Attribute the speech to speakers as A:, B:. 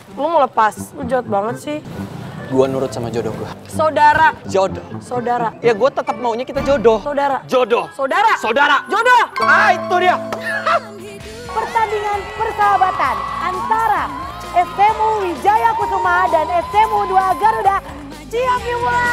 A: Lu mau lepas, lu jahat banget sih.
B: Gua nurut sama jodoh gua.
A: Saudara.
B: Jodoh.
A: Saudara.
B: Ya gua tetap maunya kita jodoh.
A: Saudara.
B: Jodoh.
A: Saudara.
B: Saudara.
A: Jodoh.
B: Ah, itu dia.
C: Pertandingan persahabatan antara SMU Wijaya Kusuma dan SMU 2 Garuda Cianjur.